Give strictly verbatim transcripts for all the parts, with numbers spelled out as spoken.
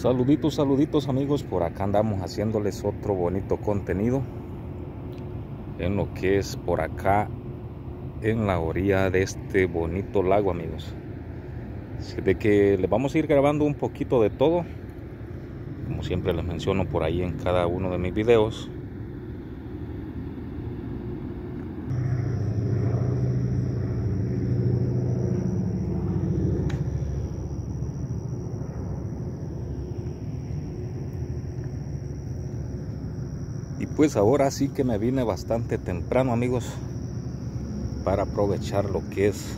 Saluditos, saluditos amigos, por acá andamos haciéndoles otro bonito contenido en lo que es por acá en la orilla de este bonito lago, amigos. Así de que les vamos a ir grabando un poquito de todo, como siempre les menciono por ahí en cada uno de mis videos. Y pues ahora sí que me vine bastante temprano, amigos, para aprovechar lo que es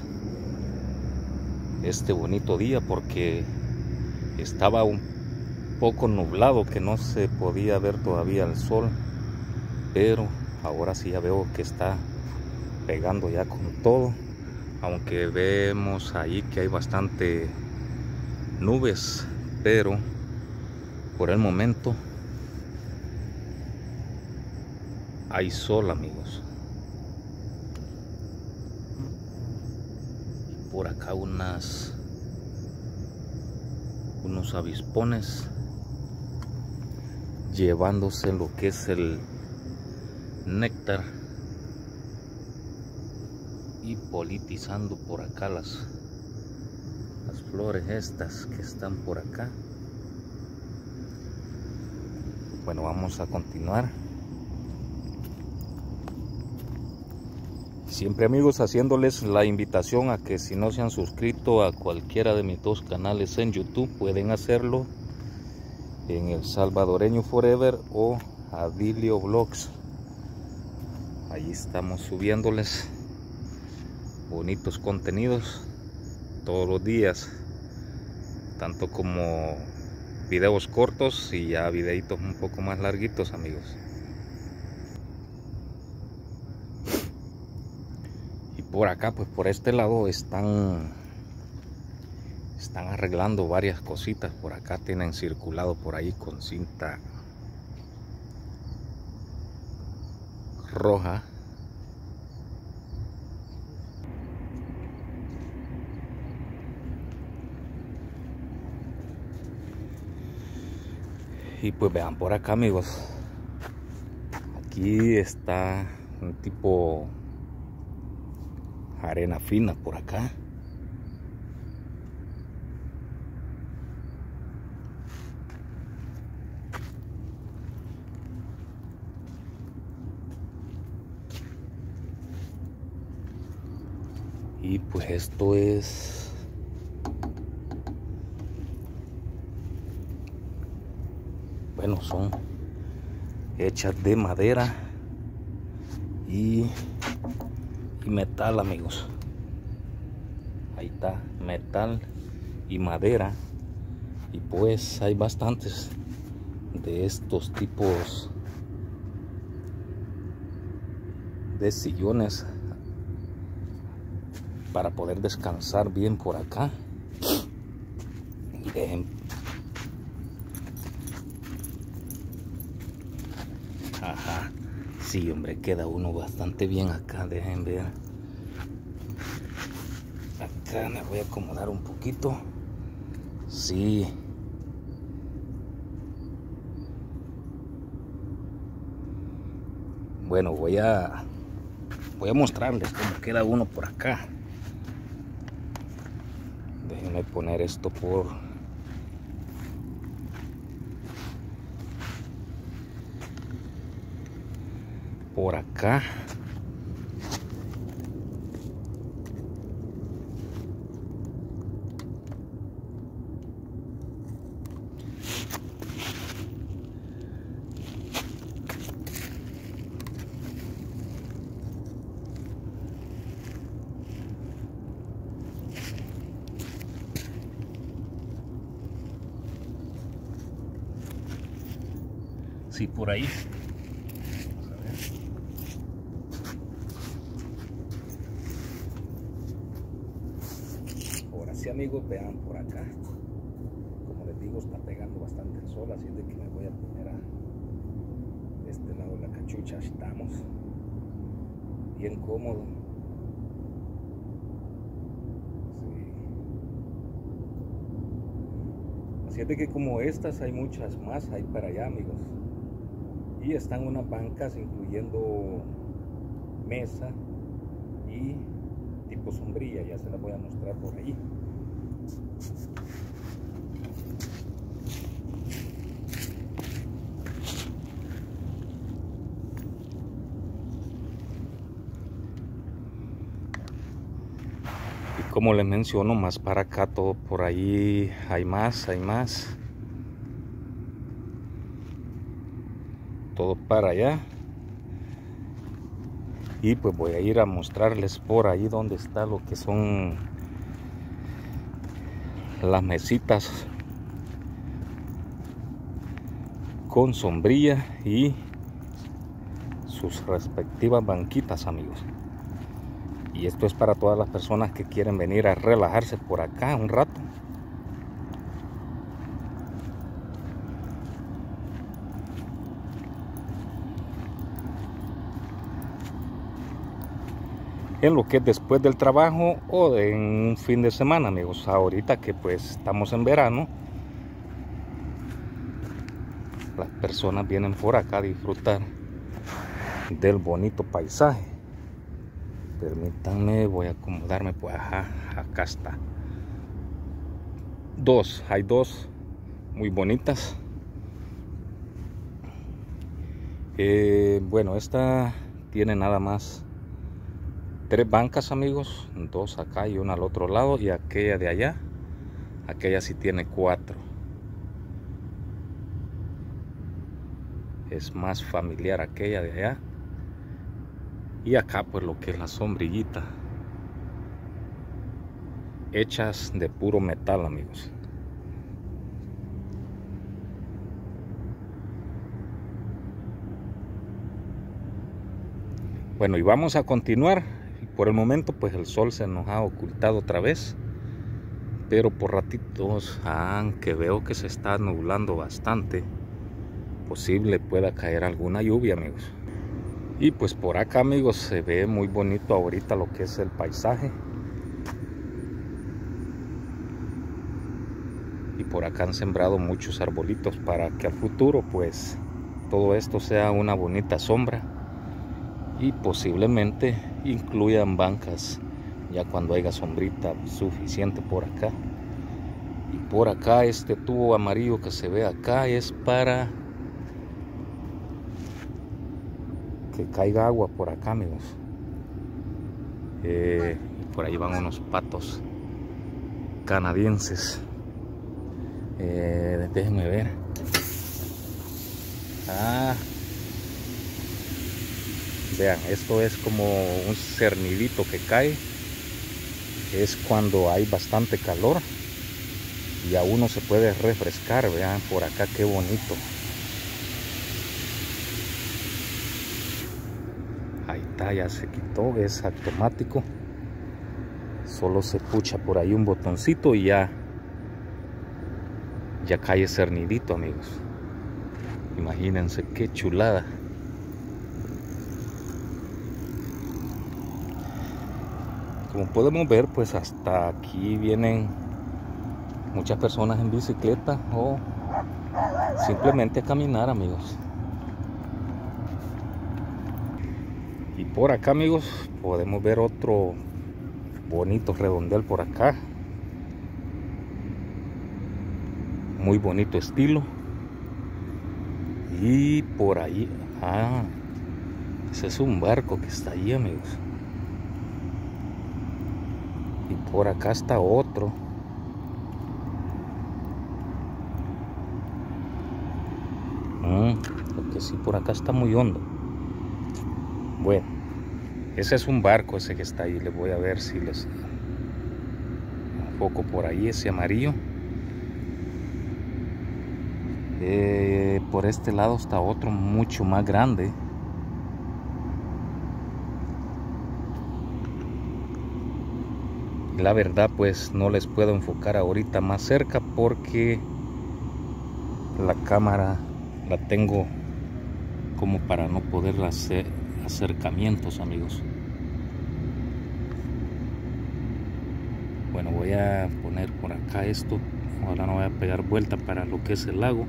este bonito día, porque estaba un poco nublado, que no se podía ver todavía el sol, pero ahora sí ya veo que está pegando ya con todo, aunque vemos ahí que hay bastante nubes, pero por el momento hay sol, amigos. Por acá unas unos avispones llevándose lo que es el néctar y politizando por acá las las flores estas que están por acá. Bueno, vamos a continuar. Siempre, amigos, haciéndoles la invitación a que si no se han suscrito a cualquiera de mis dos canales en YouTube, pueden hacerlo en El Salvadoreño Forever o Adilio Vlogs. Ahí estamos subiéndoles bonitos contenidos todos los días, tanto como videos cortos y ya videitos un poco más larguitos, amigos. Y por acá, pues por este lado están están arreglando varias cositas. Por acá tienen circulado por ahí con cinta roja. Y pues vean por acá, amigos, aquí está un tipo arena fina por acá. Y pues esto es bueno, son hechas de madera y, y metal, amigos. Ahí está, metal y madera. Y pues hay bastantes de estos tipos de sillones para poder descansar bien por acá. Y dejen, ajá, sí, hombre, queda uno bastante bien acá. Dejen ver, acá me voy a acomodar un poquito. Sí, bueno, voy a voy a mostrarles cómo queda uno por acá. Déjenme poner esto por por acá. Sí, por ahí. Vamos a ver. Ahora sí, amigos, vean por acá. Como les digo, está pegando bastante el sol, así de que me voy a poner a este lado de la cachucha. Estamos bien cómodo. Sí. Así es de que como estas hay muchas más, hay para allá, amigos. Y están unas bancas incluyendo mesa y tipo sombrilla, ya se las voy a mostrar por ahí. Y como les menciono, más para acá, todo por ahí hay más, hay más. Todo para allá. Y pues voy a ir a mostrarles por ahí donde está lo que son las mesitas con sombrilla y sus respectivas banquitas, amigos. Y esto es para todas las personas que quieren venir a relajarse por acá un rato. En lo que es después del trabajo o en un fin de semana, amigos. Ahorita que pues estamos en verano, las personas vienen por acá a disfrutar del bonito paisaje. Permítanme, voy a acomodarme, pues ajá, acá está. Dos, hay dos muy bonitas. Eh, bueno, esta tiene nada más tres bancas, amigos, dos acá y una al otro lado, y aquella de allá, aquella sí tiene cuatro. Es más familiar aquella de allá. Y acá pues lo que es la sombrillita, hechas de puro metal, amigos. Bueno, y vamos a continuar. Por el momento pues el sol se nos ha ocultado otra vez, pero por ratitos, aunque veo que se está nublando bastante, posible pueda caer alguna lluvia, amigos. Y pues por acá, amigos, se ve muy bonito ahorita lo que es el paisaje. Y por acá han sembrado muchos arbolitos para que al futuro pues todo esto sea una bonita sombra. Y posiblemente incluyan bancas ya cuando haya sombrita suficiente por acá. Y por acá este tubo amarillo que se ve acá es para que caiga agua por acá, amigos. Eh, por ahí van unos patos canadienses. Eh, déjenme ver. Ah, vean, esto es como un cernidito que cae. Es cuando hay bastante calor y a uno se puede refrescar. Vean por acá qué bonito. Ahí está, ya se quitó, es automático. Solo se pucha por ahí un botoncito y ya ya cae ese cernidito, amigos. Imagínense qué chulada. Como podemos ver, pues hasta aquí vienen muchas personas en bicicleta o simplemente a caminar, amigos. Y por acá, amigos, podemos ver otro bonito redondel por acá. Muy bonito estilo. Y por ahí, ah, ese es un barco que está ahí, amigos. Y por acá está otro. Mm, porque sí, por acá está muy hondo. Bueno, ese es un barco, ese que está ahí. Les voy a ver si les enfoco por ahí, ese amarillo. Eh, por este lado está otro mucho más grande. La verdad pues no les puedo enfocar ahorita más cerca porque la cámara la tengo como para no poder hacer acercamientos, amigos. Bueno, voy a poner por acá esto Ojalá no vaya a pegar vuelta para lo que es el lago.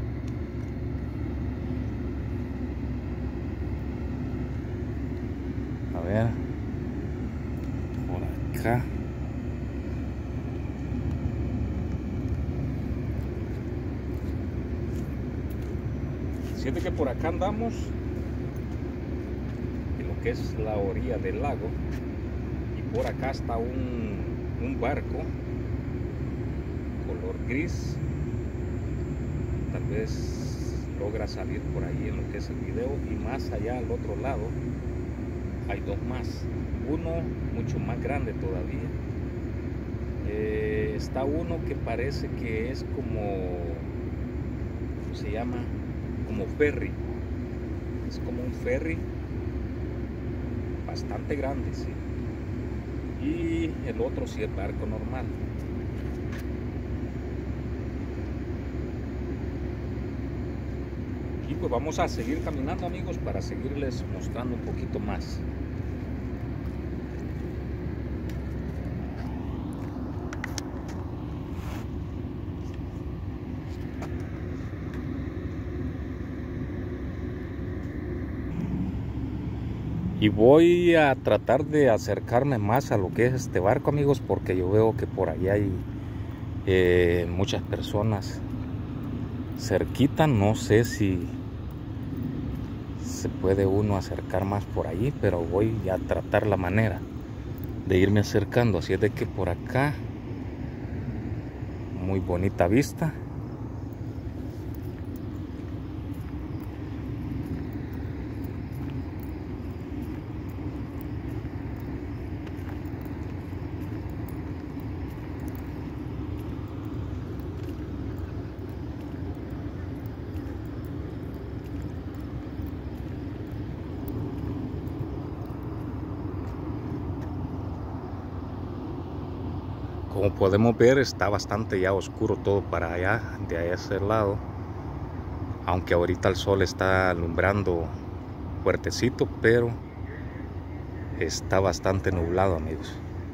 A ver, por acá. Siente que por acá andamos en lo que es la orilla del lago, y por acá está un, un barco color gris. Tal vez logra salir por ahí en lo que es el video, y más allá al otro lado hay dos más, uno mucho más grande todavía. Eh, está uno que parece que es como, ¿cómo se llama? Como ferry. Es como un ferry bastante grande, sí. Y el otro sí es barco normal. Y pues vamos a seguir caminando, amigos, para seguirles mostrando un poquito más. Y voy a tratar de acercarme más a lo que es este barco, amigos, porque yo veo que por ahí hay eh, muchas personas cerquita. No sé si se puede uno acercar más por ahí, pero voy a tratar la manera de irme acercando. Así es de que por acá, muy bonita vista. Como podemos ver, está bastante ya oscuro todo para allá, de ese lado. Aunque ahorita el sol está alumbrando fuertecito, pero está bastante nublado, amigos.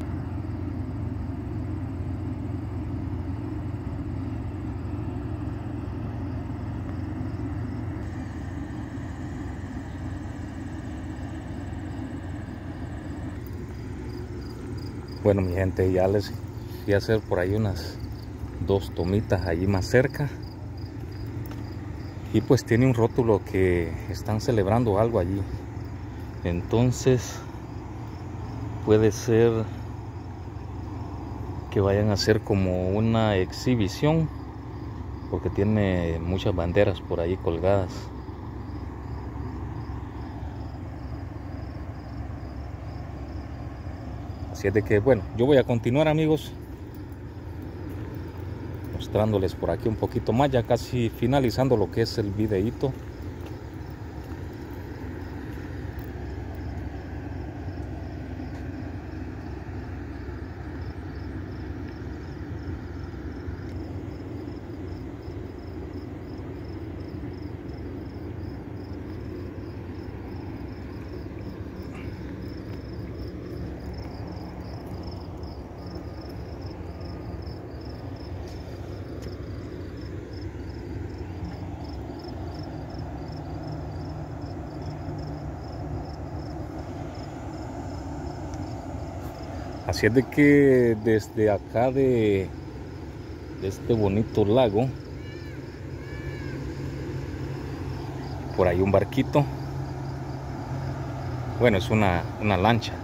Bueno, mi gente, ya les fui a hacer por ahí unas dos tomitas allí más cerca, y pues tiene un rótulo que están celebrando algo allí. Entonces puede ser que vayan a hacer como una exhibición, porque tiene muchas banderas por ahí colgadas. Así es de que, bueno, yo voy a continuar, amigos, mostrándoles por aquí un poquito más, ya casi finalizando lo que es el videíto. Así es de que desde acá de, de este bonito lago, por ahí un barquito, bueno, es una, una lancha,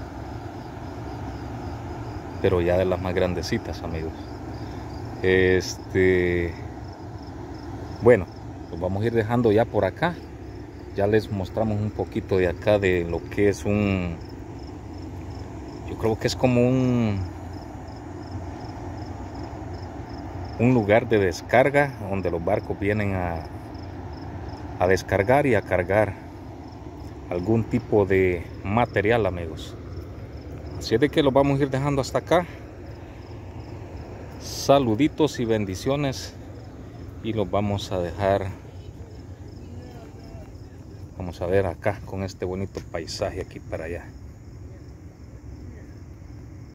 pero ya de las más grandecitas, amigos. Este, bueno, los vamos a ir dejando ya por acá. Ya les mostramos un poquito de acá de lo que es un, yo creo que es como un un lugar de descarga donde los barcos vienen a, a descargar y a cargar algún tipo de material, amigos. Así es de que los vamos a ir dejando hasta acá. Saluditos y bendiciones, y los vamos a dejar, vamos a ver acá con este bonito paisaje aquí para allá.